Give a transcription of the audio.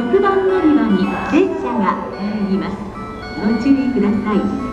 6番乗り場に電車が入ります。ご注意ください。